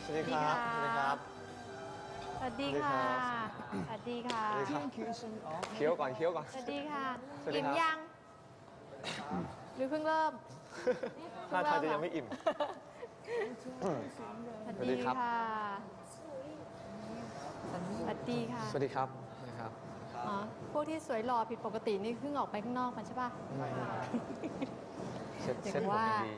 สวัสดีครับ สวัสดีครับสวัสดีค่ะ สวัสดีค่ะสวัสดีครับเคี้ยวก่อนเคี้ยวก่อนสวัสดีค่ะสวัสดีอิ่คมรับยัง หรือเพิ่งเริ่มถ้าทางจะยังไม่อิ่มสวัสสวัสดีดีครับค่ะ สวัสดีค่ะสวัสดีครับนะครับอ๋อ พวกที่สวยหล่อผิดปกตินี่เพิ่งออกไปข้างนอกมาใช่ป่ะเซ็ตอย่างเซ็ตผมว่าดี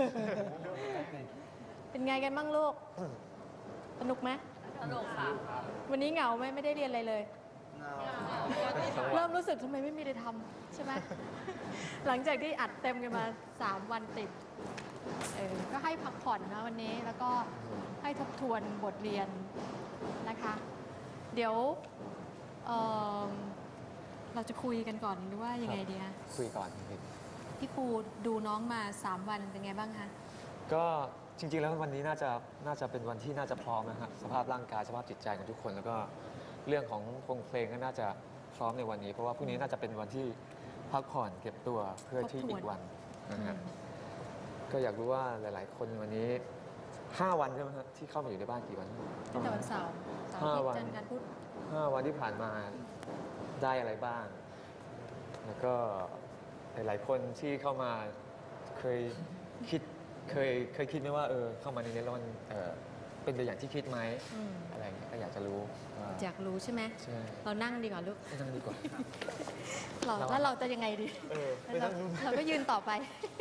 เป็นไงกันบ้างลูก สนุกไหมสนุกค่ะ วันนี้เหงาไหมไม่ได้เรียนอะไรเลย เริ่มรู้สึกทำไมไม่มีอะไรทำใช่ไหม หลังจากที่อัดเต็มกันมา 3 วันติด ก็ให้พักผ่อนนะวันนี้แล้วก็ให้ทบทวนบทเรียนนะคะ เดี๋ยวเอ่อเราจะคุยกันก่อนหรือว่ายังไงดีคะคุยก่อนพี่พี่ปูดูน้องมา 3 วันเป็นไงบ้างคะก็จริงๆแล้ววันนี้น่าจะเป็นวันที่น่าจะพร้อมนะครับสภาพร่างกายสภาพจิตใจของทุกคน แล้วก็เรื่องของเพลงก็น่าจะพร้อมในวันนี้ เพราะว่าพรุ่งนี้น่าจะเป็นวันที่พักผ่อนเก็บตัวเพื่อที่อีกวันนะฮะก็อยากรู้ว่าหลายๆ คนวันนี้ 5 วันใช่ไหมครับที่เข้ามาอยู่ในบ้านกี่วันตั้งแต่วันเสาร์อาทิตย์จันทร์อังคารพุธ 5 วันที่ผ่านมาได้อะไรบ้าง แล้วก็หลายๆคนที่เข้ามาเคยคิดคิดไหมว่าเข้ามาในนี้แล้วมันเป็นไปอย่างที่คิดไหมอืมอะไรอย่างเงี้ยก็อยากจะรู้ว่าอยากรู้ใช่ไหมใช่เรานั่งดีกว่าลูกนั่งดีกว่าแล้วเราจะยังไงดีไม่ต้องรู้เราก็ยืนต่อไป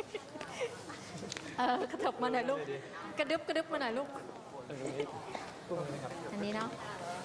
กระเถิบมาหน่อยลูก กระดึบมาหน่อยลูกอันนี้พวกนี้ครับอันนี้เนาะ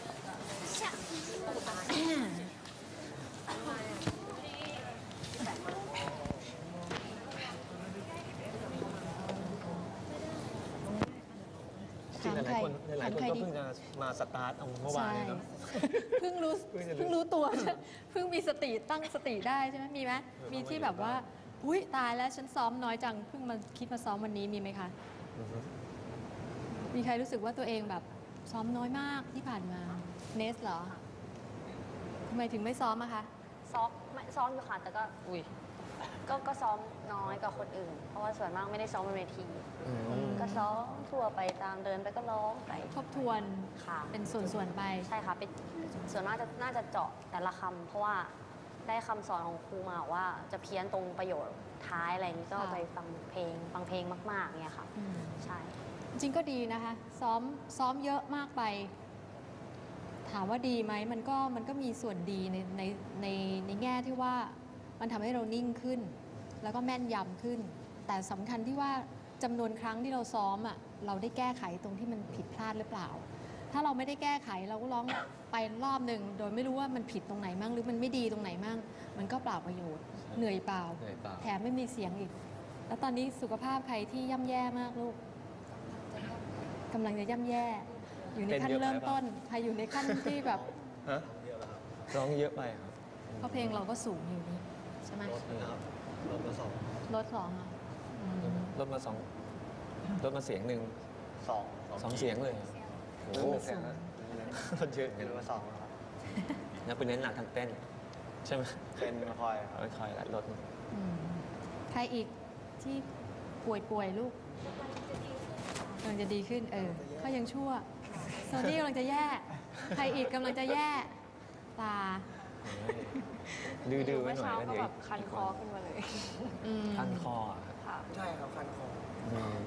จริงๆหลายๆคนก็เพิ่งจะมาสตาร์ทเอาเมื่อวานเลยเนาะเพิ่งรู้เพิ่งจะรู้เพิ่งรู้ตัว เพิ่งมีสติตั้งสติได้ใช่ไหมมีไหมมีที่แบบว่าอุ้ยตายแล้วฉันซ้อมน้อยจังเพิ่งมาคิดมาซ้อมวันนี้มีไหมคะอือฮึมีใครรู้สึกว่าตัวเองแบบซ้อมน้อยมากที่ผ่านมาเนสเหรอทำไมถึงไม่ซ้อมอะคะซ้อมไม่ซ้อมอยู่ค่ะแต่ก็ก็ซ้อมน้อยกว่าคนอื่น เพราะว่าส่วนมากไม่ได้ซ้อมบนเวทีอืมก็ซ้อมทั่วไปตามเดินไปก็ร้องไปทบทวนค่ะเป็นส่วนๆไปใช่ค่ะเป็นส่วนมากน่าจะเจาะแต่ละคำเพราะว่าได้คำสอนของครูมาว่าจะเพี้ยนตรงประโยชน์ท้ายอะไรอย่างนี้ก็ค่ะไปฟังเพลงมากๆเนี่ยค่ะอืมใช่จริงก็ดีนะคะ ซ้อมเยอะมากไป ถามว่าดีไหมมันก็มีส่วนดีในแง่ที่ว่ามันทำให้เรานิ่งขึ้น แล้วก็แม่นยำขึ้น แต่สำคัญที่ว่าจำนวนครั้งที่เราซ้อมอ่ะเราได้แก้ไขตรงที่มันผิดพลาดหรือเปล่า ถ้าเราไม่ได้แก้ไขเราก็ร้องไปรอบหนึ่งโดยไม่รู้ว่ามันผิดตรงไหนมั่งหรือมันไม่ดีตรงไหนมั่งมันก็เปล่าประโยชน์เหนื่อยเปล่าเหนื่อยเปล่าแถมไม่มีเสียงอีก แล้วตอนนี้สุขภาพใครที่ย่ำแย่มากลูกกำลังจะย่ำแย่ อยู่ในขั้นเริ่มต้นใครอยู่ในขั้นที่แบบฮะร้องเยอะไปครับเพราะเพลงเราก็สูงอยู่นี่ใช่ไหมลดมาสองลดสองอ่ะอืมลดมาเสียงหนึ่งสองเสียงเลยโอ้โหเสียงนะลดเยอะเหมือนกันลดมา2แล้วครับแล้วเป็นเน้นหนักทางเต้น ใช่ไหมเป็นมาคอยครับค่อยๆลดอืมใครอีกที่ป่วยลูกกำลังจะดีขึ้นเขายังชั่วโซนี่กำลังจะแย่ ใครอีกกำลังจะแย่ตาดื้อๆไว้หน่อยก็เดี๋ยวคันคอขึ้นมาเลยอืมคันคออ่ะครับค่ะใช่ครับคันคออืม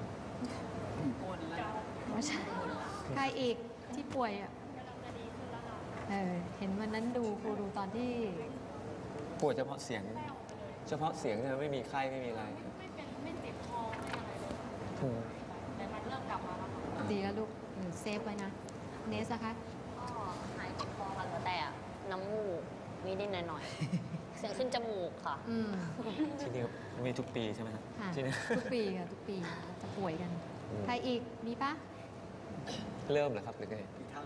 ไม่ใช่ใครอีกที่ป่วยอ่ะเห็นวันนั้นครูดูตอนที่ปวดเฉพาะเสียงเนี่ยไม่มีไข้ไม่มีอะไรไม่เจ็บคอไม่อะไรเลยอืมแต่มันเริ่มกลับมาแล้วค่ะดีแล้วลูกเซฟไว้นะ เนสอะคะก็หายเจ็บคอค่ะเหลือแต่น้ำมูกนิดๆหน่อยๆ เสียงขึ้นจมูกค่ะอืมที่นี่มีทุกปีใช่ไหมครับค่ะที่นี่ทุกปีค่ะทุกปีจะป่วยกันอืมใครอีกมีปะเริ่มเหรอครับหรือไงพี่ทั้ง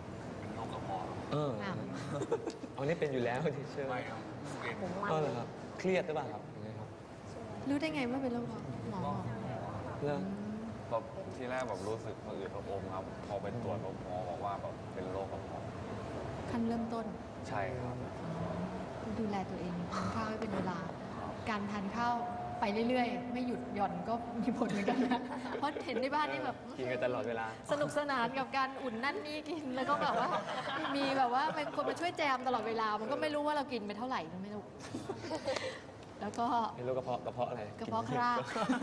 อ้าวเอานี่เป็นอยู่แล้วที่เชื่อไม่ครับผมมันเหรอครับเครียดหรือเปล่าครับยังไงครับรู้ได้ไงว่าเป็นโรคหมอบอกเริ่มแบบทีแรกแบบรู้สึกผะอืดผะอมครับ พอไปตรวจหมอบอกว่าแบบเป็นโรคกระเพาะขั้นเริ่มต้นใช่ครับต้องดูแลตัวเองทานข้าวให้เป็นเวลา การทานข้าวไปเรื่อยๆ ไม่หยุดหย่อนก็มีผลเหมือนกันนะเพราะเห็นในบ้านนี่แบบกินกันตลอดเวลาสนุกสนานกับการอุ่นนั่นนี่กินแล้วก็แบบว่ามีแบบว่าเป็นคนมาช่วยแจมตลอดเวลา มันก็ไม่รู้ว่าเรากินไปเท่าไหร่ไม่รู้ แล้วก็ไม่รู้กระเพาะอะไรกระเพาะคราบ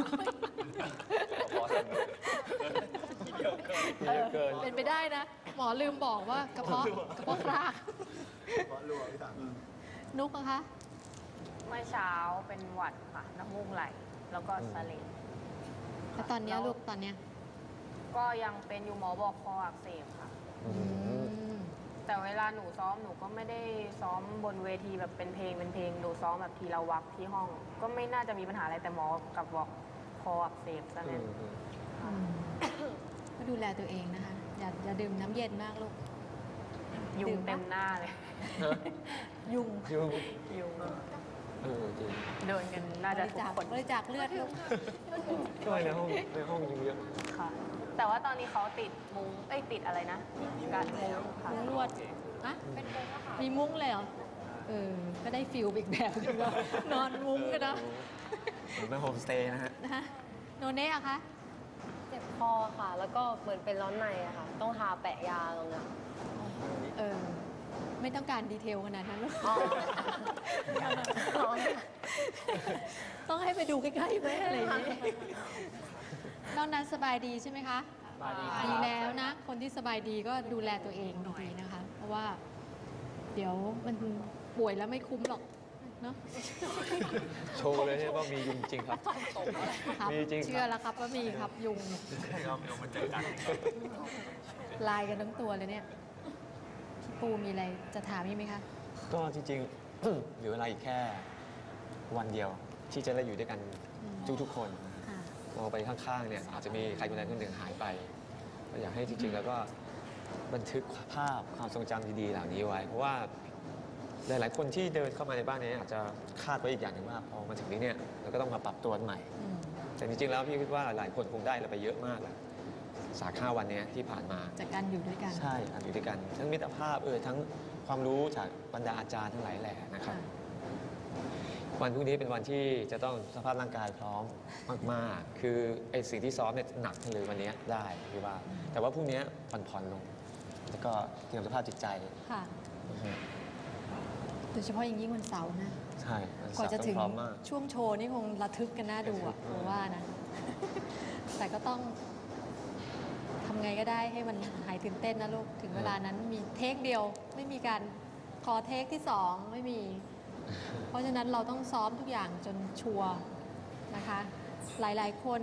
เยอะเกินเป็นไปได้นะ หมอลืมบอกว่ากระเพาะคราบเพราะรัวพี่ตังนุกอะคะเมื่อเช้าเป็นหวัดค่ะ น้ำมูกไหล แล้วก็สะเลดแล้วตอนเนี้ยลูกตอนเนี้ยก็ยังเป็นอยู่หมอบอกคออักเสบค่ะอืมแต่เวลาหนูซ้อมหนูก็ไม่ได้ซ้อมบนเวทีแบบเป็นเพลงหนูซ้อมแบบทีละวักที่ห้อง ก็ไม่น่าจะมีปัญหาอะไรแต่หมอกับบอกคออักเสบซะงั้นอืมก็ดูแลตัวเองนะคะ อย่าดื่มน้ำเย็นมากลูกยุงเต็มหน้าเลยยุงยุ่งยุงจริงเดินกันน่าบจะริทุกจาคคนบริจาคเลือดลูกทำไมในห้องยุงเยอะค่ะ แต่ว่าตอนนี้เขาติดมุ้งติดอะไรนะการมุ้งค่ะมุ้งลวดอะมีมุ้งเลยเหรอ ก็ได้ฟิลอีกแบบหนึงเนอะนอนมุ้งกันนะเหมือนเป็นโฮมสเตย์นะฮะนะคะโนเน่อะคะเจ็บคอค่ะ แล้วก็เหมือนเป็นร้อนในอะค่ะ ต้องทาแปะยาตรงนั้นไม่ต้องการดีเทลขนาดนั้นหรอกร้อนต้องให้ไปดูใกล้ๆไหมอะไรอย่างนี้นอกนั้นสบายดีใช่ไหมคะ ดีแล้วนะ คนที่สบายดีก็ดูแลตัวเองดีๆนะคะ เพราะว่า เดี๋ยวมันป่วยแล้วไม่คุ้มหรอกเนาะโชว์เลยใช่ไหมว่ามียุงจริงครับครับมีจริงครับเชื่อแล้วครับว่ามีครับยุงลายกันทั้งตัวเลยเนี่ยพี่ปูมีอะไรจะถามอีกไหมคะก็จริงๆ เหลือเวลาอีกแค่วันเดียว ที่จะได้อยู่ด้วยกันอืมทุกๆคนค่ะมองไปข้างๆเนี่ยอาจจะมีใครคนใดคนหนึ่งหายไปก็อยากให้จริงๆ แล้วก็บันทึกภาพความทรงจำดีๆเหล่านี้ไว้ เพราะว่าหลายๆคนที่เดินเข้ามาในบ้านนี้อาจจะคาดไว้อีกอย่างหนึ่งว่าพอมาถึงนี้เนี่ยเราก็ต้องมาปรับตัวใหม่อืมแต่จริงๆ แล้วพี่คิดว่าหลายคนคงได้เราไปเยอะมากแล้ว3-5 วันเนี้ยที่ผ่านมาจากการอยู่ด้วยกันใช่ครับอยู่ด้วยกันทั้งมิตรภาพทั้งความรู้จากบรรดาอาจารย์ทั้งหลายแหล่นะครับค่ะวันพรุ่งนี้เป็นวันที่จะต้องสภาพร่างกายพร้อมมากๆ คือไอ้สิ่งที่ซ้อมเนี่ยหนักเลยวันนี้ได้พี่ว่า แต่ว่าพรุ่งนี้ผ่อนลง แล้วก็เตรียมสภาพจิตใจค่ะอือฮึโดยเฉพาะอย่างยิ่งวันเสาร์นะใช่วันกว่าเสาจะร์ต้อถึงงพร้อมมากช่วงโชว์นี่คงระทึกกันน่าดูอะผมว่านะ แต่ก็ต้องทำไงก็ได้ให้มันหายตื่นเต้นนะลูก ถึงเวลานั้นมีเทคเดียว ไม่มีการขอเทคที่ 2 ไม่มี เพราะฉะนั้นเราต้องซ้อมทุกอย่างจนชัวร์นะคะ หลายๆคน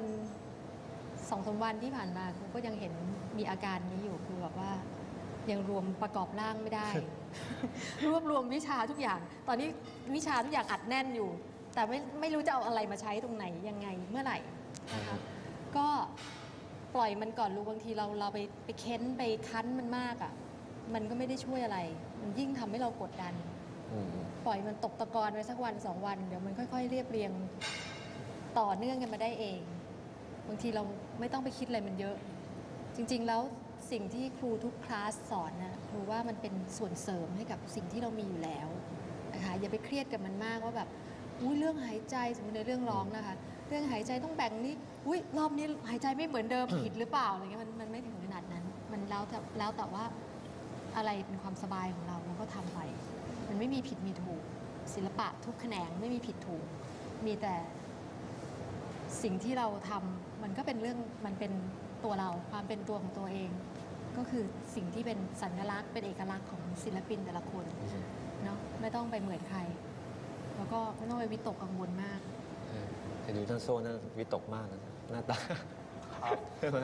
2-3 วันที่ผ่านมาครูก็ยังเห็นมีอาการนี้อยู่คือแบบว่ายังรวมประกอบร่างไม่ได้ รวบรวมวิชาทุกอย่าง ตอนนี้วิชาทุกอย่างอัดแน่นอยู่ แต่ไม่รู้จะเอาอะไรมาใช้ตรงไหนยังไงเมื่อไหร่นะคะก็ปล่อยมันก่อนลูกบางทีเราไปเค้นไปคั้นมันมากอะ่ะมันก็ไม่ได้ช่วยอะไร มันยิ่งทำให้เรากดดันอืมปล่อยมันตกตะกอนไว้สักวัน2 วันเดี๋ยวมันค่อย ๆ เรียบเรียงต่อเนื่องกันมาได้เอง บางทีเราไม่ต้องไปคิดอะไรมันเยอะ จริงๆแล้วสิ่งที่ครูทุกคลาสสอนนะครูว่ามันเป็นส่วนเสริมให้กับสิ่งที่เรามีอยู่แล้วนะคะอย่าไปเครียดกับมันมากว่าแบบอุ้ยเรื่องหายใจสมมติในเรื่องร้องนะคะ เรื่องหายใจต้องแบ่งนี่อุ้ยรอบนี้หายใจไม่เหมือนเดิม ผิดหรือเปล่าอะไรเงี้ยมันไม่ถึงขนาดนั้น มันแล้วแต่ว่าอะไรเป็นความสบายของเราเราก็ทำไป มันไม่มีผิดมีถูก ศิลปะทุกแขนงไม่มีผิดถูก มีแต่สิ่งที่เราทำมันก็เป็นเรื่องมันเป็นตัวเราความเป็นตัวของตัวเอง ก็คือสิ่งที่เป็นสัญลักษณ์เป็นเอกลักษณ์ของศิลปินแต่ละคนเนาะไม่ต้องไปเหมือนใคร แล้วก็ไม่ต้องไปวิตกกังวลมากแต่ดูท่านโซ่นั่นวิตกมากนะหน้าตาใช่ไหม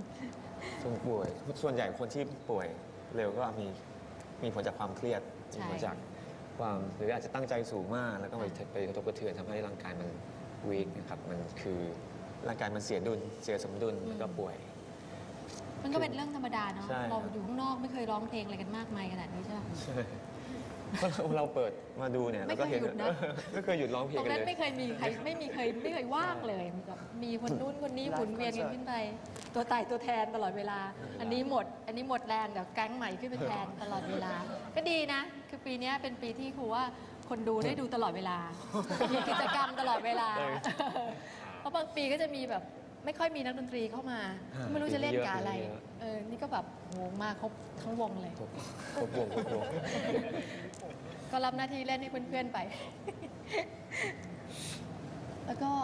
ส่วนใหญ่คนที่ป่วยเร็วก็มีผลจากความเครียดใช่มีผลจากความหรืออาจจะตั้งใจสูงมาก แล้วก็ไปกระทบกระเทือนทำให้ร่างกายมันวีคนะครับมันคือร่างกายมันเสียสมดุลแล้วก็ป่วยมันก็เป็นเรื่องธรรมดาเนาะใช่เราอยู่ข้างนอกไม่เคยร้องเพลงอะไรกันมากมายขนาดนี้ใช่ไหมใช่เพราะเราเปิดมาดูเนี่ยเราก็เห็นไม่เคยหยุดนะไม่เคยหยุดร้องเพลตงรงกันนั้นเลยไม่เคยมีใครไม่เคยว่างเลยแบบมีคนนู้นคนนี้หมุนเวียนกันขึ้นไป ตัวตายตัวแทนตลอดเวลา อันนี้หมดแรงเดี๋ยวแก๊งใหม่ขึ้นไปแทนตลอดเวลา ก็ดีนะ คือปีนี้เป็นปีที่ครูว่าคคนดูได้ดูตลอดเวลา มีกิจกรรมตลอดเวลา เพราะบางปีก็จะมีแบบไม่ค่อยมีนักดนตรีเข้ามา ไม่รู้จะเล่นกับอะไร นี่ก็แบบโหมาครบทั้งวงเลยครบวงก็รับหน้าที่เล่นให้เพื่อนๆไป แล้วก็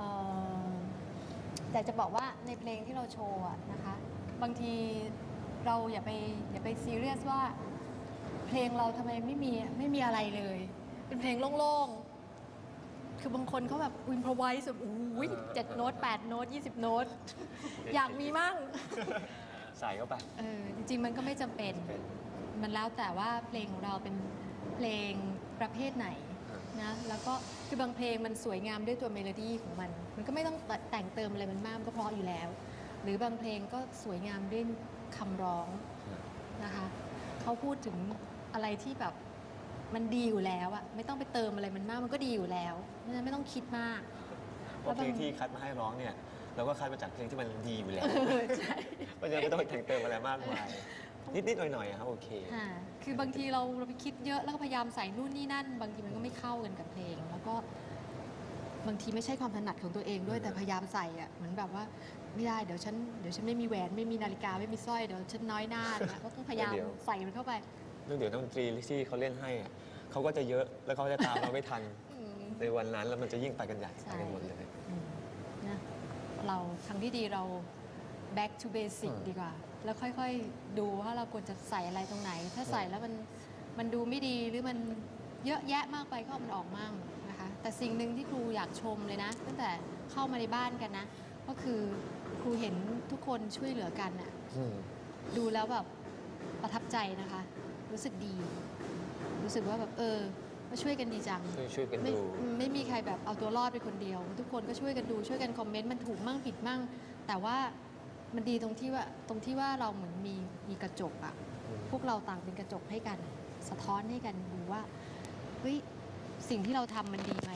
แต่จะบอกว่าในเพลงที่เราโชว์อะนะคะ บางทีเราอย่าไปซีเรียสว่า เพลงเราทำไมไม่มีอะไรเลย เป็นเพลงโล่งๆ คือบางคนเขาแบบอินพรไวส์แบบโอ้ย7 โน้ต 8 โน้ต 20 โน้ต อยากมีมั่งใส่เข้าไปจริงๆ มันก็ไม่จำเป็น มันแล้วแต่ว่าเพลงของเราเป็นเพลงประเภทไหนนะ แล้วก็คือบางเพลงมันสวยงามด้วยตัวเมโลดี้ของมัน มันก็ไม่ต้องแต่งเติมอะไรมันมากมันก็เพราะอยู่แล้ว หรือบางเพลงก็สวยงามด้วยคำร้องนะคะ เขาพูดถึงอะไรที่แบบมันดีอยู่แล้วอะไม่ต้องไปเติมอะไรมันมาก มันก็ดีอยู่แล้วเพราะฉะนั้นไม่ต้องคิดมากเพราะเพลงที่คัดมาให้ร้องเนี่ยเราก็คัดมาจากเพลงที่มันดีอยู่แล้วใช่เพราะฉะนั้นไม่ต้องไปแต่งเติมอะไรมากมายนิดๆหน่อยๆครับโอเคคือบางทีเราไปคิดเยอะแล้วก็พยายามใส่นู่นนี่นั่น บางทีมันก็ไม่เข้ากันกับเพลง แล้วก็บางทีไม่ใช่ความถนัดของตัวเองด้วยแต่พยายามใส่อะเหมือนแบบว่าไม่ได้เดี๋ยวฉันไม่มีแหวนไม่มีนาฬิกาไม่มีสร้อยเดี๋ยวฉันน้อยหน้าเนี่ยก็ต้องพยายามเดี๋ยวใส่มันเข้าไปเรื่องเดี๋ยวนักดนตรีที่เขาเล่นให้อะเขาก็จะเยอะแล้วเขาจะตามเราไม่ทัน ในวันนั้นแล้วมันจะยิ่งไปกันใหญ่ใช่ไปกันหมดเลยนะเราทางที่ดีเรา back to basic ดีกว่า แล้วค่อยๆดูว่าเราควรจะใส่อะไรตรงไหน ถ้าใส่แล้วมันดูไม่ดีหรือมันเยอะแยะมากไปก็เอามันออกมั่งนะคะแต่สิ่งหนึ่งที่ครูอยากชมเลยนะ ตั้งแต่เข้ามาในบ้านกันนะ ก็คือครูเห็นทุกคนช่วยเหลือกันน่ะ ดูแล้วแบบประทับใจนะคะ รู้สึกดี รู้สึกว่าแบบมาช่วยกันดีจังช่วยกันไม่ดูไม่มีใครแบบเอาตัวรอดไปคนเดียว ทุกคนก็ช่วยกันดูช่วยกันคอมเมนต์มันถูกมั่งผิดมั่ง แต่ว่ามันดีตรงที่ว่าเราเหมือนมีกระจกอะพวกเราต่างเป็นกระจกให้กัน สะท้อนให้กันดูว่าเฮ้ยสิ่งที่เราทำมันดีไหม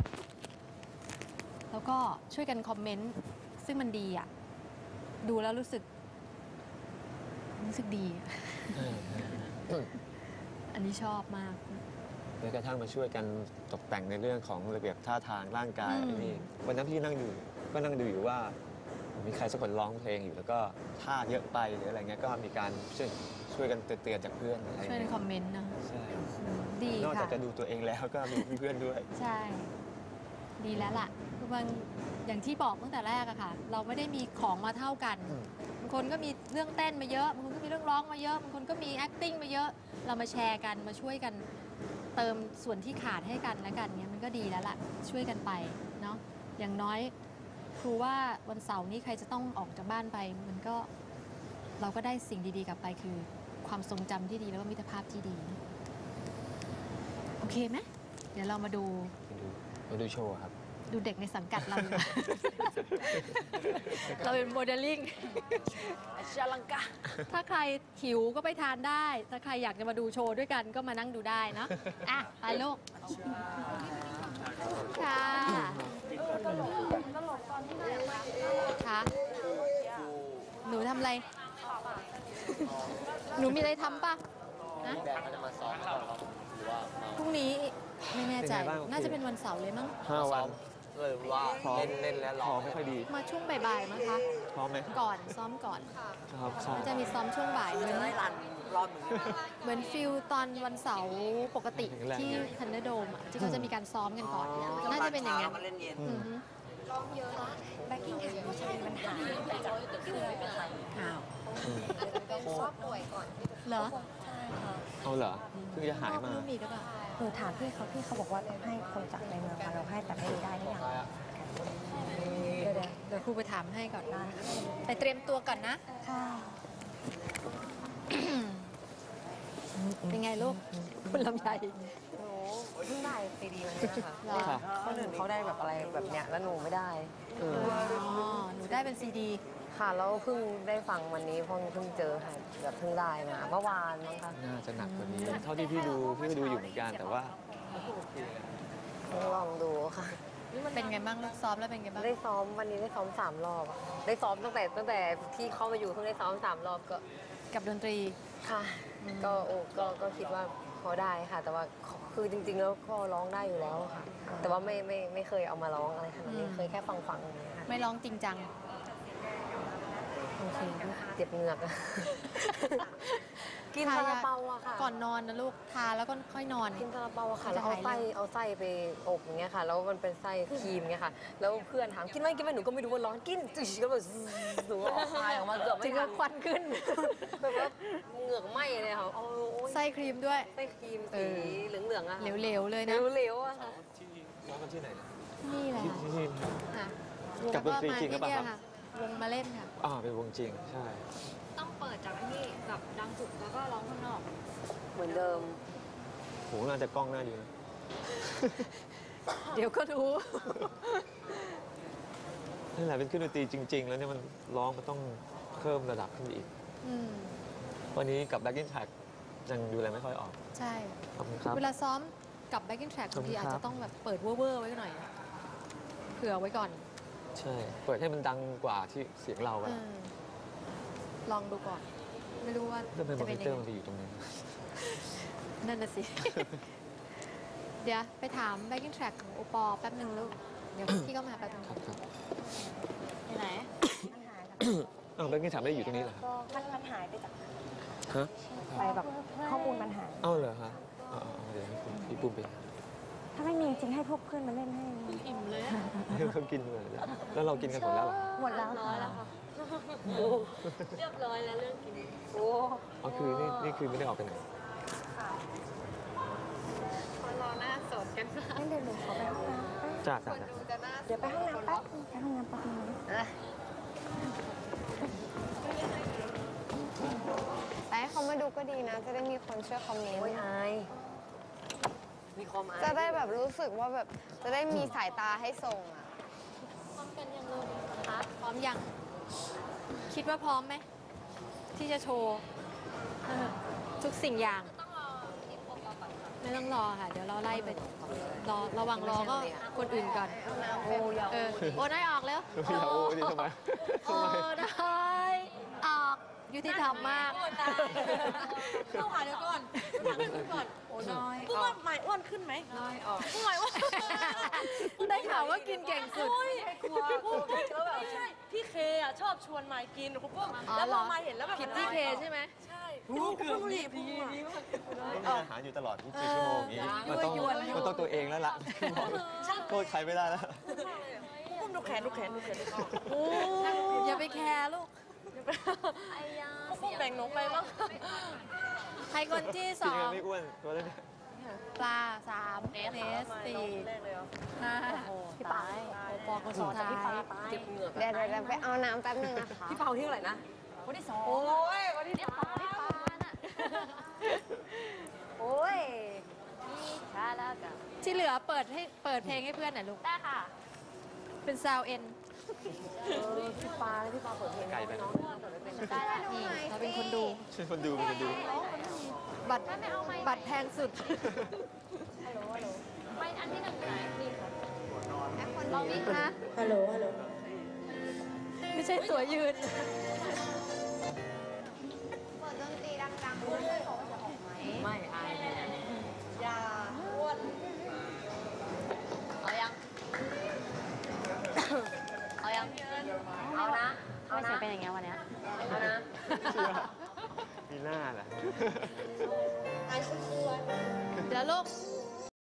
แล้วก็ช่วยกันคอมเมนต์ซึ่งมันดีอะดูแล้วรู้สึกดีอะอันนี้ชอบมากแม้กระทั่งมาช่วยกันตกแต่งในเรื่องของระเบียบท่าทางร่างกายอืมนี่วันนั้นพี่นั่งดูอยู่ว่ามีใครสักคนร้องเพลงอยู่แล้วก็ท่าเยอะไปหรืออะไรเงี้ยก็มีการช่วยกันเตือนจากเพื่อนอะไรช่วยในเงี้ยคอมเมนต์นะใช่ดีนอกจากค่ะจะดูตัวเองแล้วก็มีเพื่อนด้วยใช่ ดีแล้วล่ะคือบางอย่างที่บอกตั้งแต่แรกอะค่ะ เราไม่ได้มีของมาเท่ากันอืมบางคนก็มีเรื่องเต้นมาเยอะบางคนก็มีเรื่องร้องมาเยอะบางคนก็มี acting มาเยอะ เรามาแชร์กันมาช่วยกันเติมส่วนที่ขาดให้กันและกันเนี้ยมันก็ดีแล้วล่ะช่วยกันไปเนาะอย่างน้อยครูว่าวันเสาร์นี้ใครจะต้องออกจากบ้านไป มันก็เราก็ได้สิ่งดีๆกลับไปคือความทรงจำที่ดีแล้วก็มิตรภาพที่ดี โอเคไหมเดี๋ยวเรามาดูมาดูโชว์ครับดูเด็กในสังกัดเราดีกว่า เราเป็นโมเดลลิ่งชาลังกาถ้าใครหิวก็ไปทานได้ ถ้าใครอยากจะมาดูโชว์ด้วยกันก็มานั่งดูได้เนอะอ่ะ ไปลูก ค่ะค่ะหนูทำอะไร หนูมีอะไรทำป่ะนะแบงค์เขาจะมาซ้อมต่อครับหรือว่าพรุ่งนี้ไม่แน่ใจเป็นไงบ้างน่าจะเป็นวันเสาร์เลยมั้ง 5 วันหรือว่าพร้อมเล่นแล้วพร้ร้ออง มไม่ค่อยดีมาช่วงบ่ายๆมั้งคะพร้อมไหมก่อนซ้อมก่อนครับครับจะมีซ้อมช่วงบ่ายเหมือนรันรอบหนึ่งเหมือนฟิลตอนวันเสาร์ปกติที่ทันเดอร์โดมอะที่เขาจะมีการซ้อมกันก่อน น่าจะเป็นอย่างนั้นมาเล่นเย็นอือฮึแบ็กกิ้งแท็กผู้ชายมันหายจากคือไม่เป็นไรอ้าวเป็นซอบป่วยก่อนเหรอเอาเหรอเพิ่งจะหายมารอบนี้มีหรือเปล่าหนูถามพี่เขาบอกว่าให้คนจากในเมืองมาเราให้แต่ไม่รู้ได้หรือยังเดี๋ยวครูไปถามให้ก่อนนะไปเตรียมตัวก่อนนะค่ะเป็นไงลูกคุณลำไยหนูเพิ่งได้ซีดีวันนี้นะคะเหรอค่ะคนอื่นเขาได้แบบอะไรแบบเนี้ยแล้วหนูไม่ได้อ๋อหนูได้เป็นซีดีค่ะแล้วเพิ่งได้ฟังวันนี้เพิ่งเจอค่ะแบบเพิ่งได้มาเมื่อวานมั้งคะน่าจะหนักกว่านี้ เท่าที่พี่ก็ดูอยู่เหมือนกันแต่ว่าต้องลองดูค่ะเป็นไงบ้างลูกซ้อมแล้วเป็นไงบ้างได้ซ้อมวันนี้ได้ซ้อม3 รอบอะได้ซ้อมตั้งแต่ที่เข้ามาอยู่เพิ่งได้ซ้อม3 รอบก็กับดนตรีค่ะก็คิดว่าพอได้ค่ะ แต่ว่าคือจริงๆแล้วก็ร้องได้อยู่แล้วค่ะ แต่ว่าไม่เคยเอามาร้องอะไรขนาดนี้เคยแค่ฟังอย่างเงี้ยค่ะไม่ร้องจริงจังโอเคเจ็บเหงือกอะ กินซาลาเปาอะค่ะก่อนนอนนะลูกทาแล้วก็ค่อยนอนกินซาลาเปาอะค่ะมันแล้จะวเอาหายเร็วไส้ไปอบอย่างเงี้ยค่ะ แล้วมันเป็นไส้ครีมเงี้ยค่ะ แล้วเพื่อนถามกินไหมหนูก็ไม่รู้ว่าร้อนกินจุ๊ยก็แบบหนูออกคายออกมาเกือบถึไม่งทักับควันขึ้นแบบว่าเหงือกไหม้เลยค่ะโอ้ยไส้ครีมด้วยไส้ครีมสีเหลืองๆอะค่ะเหลวๆเลยนะเหลวๆอะค่ะที่ร้องกันที่ไหนนะนี่แหละที่ค่ะนี่ค่ะกับดนตรีจริงหรือเปล่าแล้วก็ครับมที่นี่ค่ะวงมาเล่นค่ะเป็นวงจริงใช่ต้องเปิดจากที่แบบดังสุดแล้วก็ร้องข้างนอกเหมือนเดิมโหน่าจะกล้องหน้าอยู่นะเดี๋ยวก็รู้นั่นแหละเป็นเครื่องดนตรีจริง ๆ แล้วเนี่ยมันร้องมันต้องเพิ่มระดับขึ้นอีกอืมวันนี้กับ backing track ยังดูอะไรไม่ค่อยออกใช่ขอบคุณครับเวลาซ้อมกับ backing track ขอาบบงคุณทีครับอาจจะต้องแบบเปิดเวอร์ๆไว้หน่อยนะเผื่อไว้ก่อนใช่ เปิดให้มันดังกว่าที่เสียงเราอะอืมลองดูก่อน ไม่รู้ว่าทำไมมจะอเป็นนิยัเตอร์งมันไงไปอยู่ตรงนี้นั่นน่ะสิ เดี๋ยวไปถาม backing track ของโอปอแป๊บหนึ่งลูก เดี๋ยวพี่ก็มาแป๊บหนึงครับครับไปไหน backing track ไม่ได้อยู่ตรงนี้เหรอครับมันหายไปจากฮะไปแบบข้อมูลมันหายเอ้าเหรอฮะเดี๋ยวให้พี่ปุ้มไปถ้าไม่มีจริงให้พวกเพื่อนมาเล่นให้อิ่มเลยให้เขากินเลยแล้วเรากินกันหมดแล้วเหรอหมดแล้วร้อยแล้วค่ะ เรียบร้อยแล้วเรื่องกินโอ้อ๋อคือนี่คือไม่ได้ออกไปไหนคนรอหน้าสดกันค่ะงั้นเดี๋ยวหนูขอไปห้องน้ำแป๊บจ้าจ้าจ้าดูจะหน้าเดี๋ยวไปห้องน้ำแป๊บไปห้องน้ำแป๊บนึงนะแต่ให้เขามาดูก็ดีนะ จะได้มีคนช่วยคอมเมนโอ้ยต์อายมีความอายจะได้แบบรู้สึกว่าแบบจะได้มีสายตาให้ส่งอ่ะพร้อมกันยังลูกคะพร้อมยัง คิดว่าพร้อมไหม ที่จะโชว์ทุกสิ่งอย่าง ไม่ต้องรอค่ะ เดี๋ยวเราไล่ไป รอระหว่างรอก็คนอื่นก่อนโอ้ยโอ้ได้ออกแล้วอย่าโอ้ดิทำไมโอ้ได้ออกยุติธรรมมากเข้าหาเดี๋ยวก่อนถามคุณก่อนโอ้น้อยผู้ว่าหมายอ้วนขึ้นไหมน้อยออกผู้หมายอ้วนได้ข่าวว่ากินเก่งสุดโอ้ยกลัวไม่ใช่พี่เคอ่ะชอบชวนมายกินคุณปุ้มอ๋อแล้วเหพรออมายเห็นแล้วแบบผิดที่เคใช่ไหมใช่พี่ปุ้มดูดิปุ้มอ่ะมีอาหารอยู่ตลอด24 ชั่วโมงอย่างนี้มันต้องยั่วๆมันต้องตัวเองแล้วล่ะโทษใครไม่ได้แล้วปุ้มดูแขนโอ้อย่าไปแคร์ลูกปุ้มแบ่งหนูไปบ้างใครคนที่สจริอง งๆไม่อ้วนตัวเล็กปลา3เนส4 5 พี่ปาโอปอคนสุดท้ายเจ็บเหงือกเดี๋ยวไปเอาน้ำแป๊บนึงนะคะพี่เปาที่เท่าไหร่นะวันที่สองโอ้ยวันที่สองโอ้ยที่เหลือเปิดเพลงให้เพื่อนหน่อยลูก ได้ค่ะ เป็นซาวเอ็นพี่ปาเปิดเพลงให้น้องเปิดไม่เป็นได้แล้วนี่เราเป็นคนดูช่วยคนดูเป็นคนดูบัตรแพงสุดเราวิ่งนะฮัลโหลไม่ใช่ตัวยืนเปิดดนตรีดังๆด้วยเขาจะออกไหมไม่อายเอายัง เอายังเอานะไม่เสียเป็นอย่างเงี้ยวันเนี้ยเอานะมีหน้าแหละเดี๋ยวลูก